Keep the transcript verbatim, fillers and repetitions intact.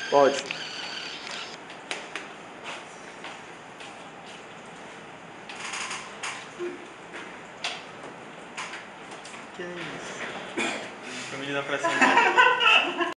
Pode. Que é isso? A menina pra cima.